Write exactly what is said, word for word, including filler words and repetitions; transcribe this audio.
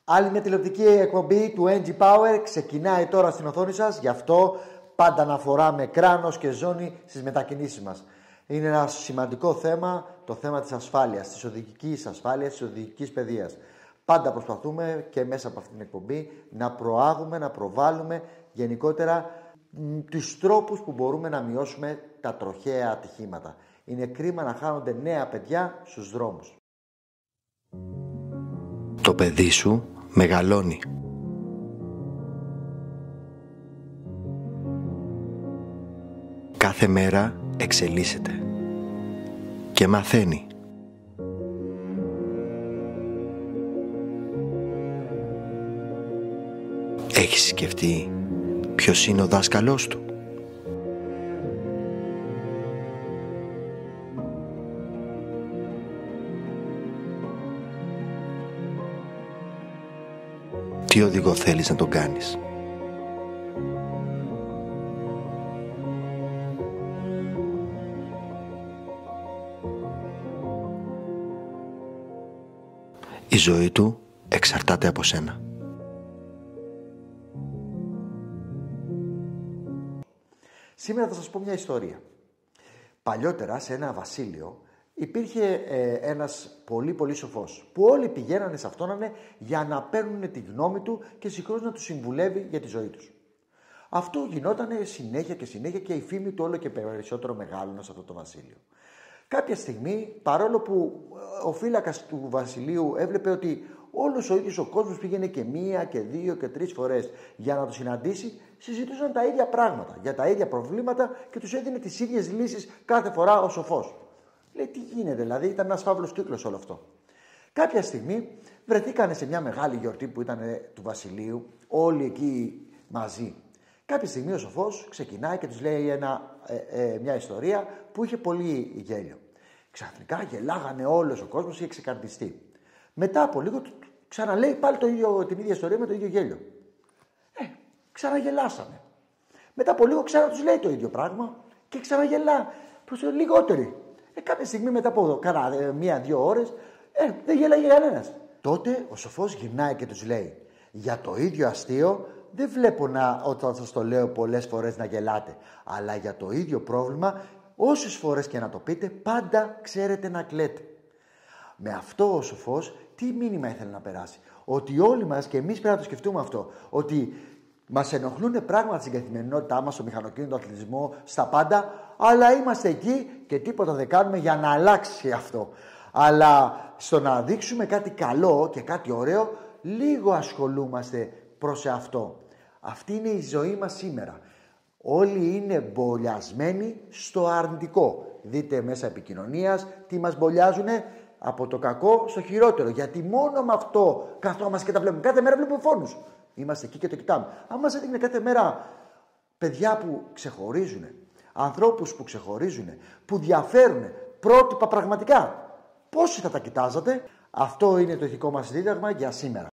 Άλλη μια τηλεοπτική εκπομπή του εν τζι Power ξεκινάει τώρα στην οθόνη σας. Γι' αυτό πάντα αναφορά με κράνος και ζώνη στις μετακινήσεις μας. Είναι ένα σημαντικό θέμα, το θέμα της ασφάλειας, της οδικής ασφάλειας, της οδικής παιδείας. Πάντα προσπαθούμε και μέσα από αυτήν την εκπομπή να προάγουμε, να προβάλλουμε γενικότερα μ, τους τρόπους που μπορούμε να μειώσουμε τα τροχαία ατυχήματα. Είναι κρίμα να χάνονται νέα παιδιά στους δρόμους. Το παιδί σου μεγαλώνει. Κάθε μέρα εξελίσσεται και μαθαίνει. Έχεις σκεφτεί ποιος είναι ο δάσκαλός του? Τι οδηγό θέλεις να τον κάνεις? Η ζωή του εξαρτάται από σένα. Σήμερα θα σας πω μια ιστορία. Παλιότερα σε ένα βασίλειο υπήρχε ε, ένας πολύ πολύ σοφός που όλοι πηγαίνανε σε αυτόν για να παίρνουν τη γνώμη του και συγχρόνως να τους συμβουλεύει για τη ζωή τους. Αυτό γινόταν συνέχεια και συνέχεια και η φήμη του όλο και περισσότερο μεγάλωνε σε αυτό το βασίλειο. Κάποια στιγμή, παρόλο που ο φύλακας του βασιλείου έβλεπε ότι όλος ο ίδιος ο κόσμος πήγαινε και μία και δύο και τρεις φορές για να το συναντήσει, συζητούσαν τα ίδια πράγματα, για τα ίδια προβλήματα και τους έδινε τις ίδιες λύσεις κάθε φορά ο σοφός. Λέει, τι γίνεται, δηλαδή ήταν ένας φαύλος κύκλος όλο αυτό. Κάποια στιγμή βρεθήκανε σε μια μεγάλη γιορτή που ήταν του βασιλείου, όλοι εκεί μαζί. Κάποια στιγμή ο σοφός ξεκινάει και τους λέει ένα, ε, ε, μια ιστορία που είχε πολύ γέλιο. Ξαφνικά γελάγανε όλος ο κόσμος, είχε ξεκαρδιστεί. Μετά από λίγο ξαναλέει πάλι το ίδιο, την ίδια ιστορία με το ίδιο γέλιο. Ε, ξαναγελάσανε. Μετά από λίγο ξανά τους λέει το ίδιο πράγμα και ξαναγελά προς λιγότεροι. Ε, κάποια στιγμή μετά από κάνα ε, μία-δύο ώρες ε, δεν γέλαγε κανένας. Τότε ο σοφός γυρνάει και τους λέει, για το ίδιο αστείο δεν βλέπω να, όταν σας το λέω πολλές φορές να γελάτε, αλλά για το ίδιο πρόβλημα όσες φορές και να το πείτε πάντα ξέρετε να κλαίτε. Με αυτό ο σοφός τι μήνυμα ήθελε να περάσει? Ότι όλοι μας και εμείς πρέπει να το σκεφτούμε αυτό, ότι μας ενοχλούν πράγματα στην καθημερινότητά μας, στο μηχανοκίνητο, αθλητισμό, στα πάντα, αλλά είμαστε εκεί και τίποτα δεν κάνουμε για να αλλάξει αυτό. Αλλά στο να δείξουμε κάτι καλό και κάτι ωραίο, λίγο ασχολούμαστε προς αυτό. Αυτή είναι η ζωή μας σήμερα. Όλοι είναι μπολιασμένοι στο αρνητικό. Δείτε μέσα επικοινωνίας τι μας μπολιάζουνε, από το κακό στο χειρότερο. Γιατί μόνο με αυτό καθόμαστε και τα βλέπουμε. Κάθε μέρα βλέπουμε φόνους. Είμαστε εκεί και το κοιτάμε. Αν μας έδειχνε κάθε μέρα παιδιά που ξεχωρίζουν, ανθρώπους που ξεχωρίζουν, που διαφέρουν, πρότυπα πραγματικά, πόσοι θα τα κοιτάζατε? Αυτό είναι το ηθικό μας δίδαγμα για σήμερα.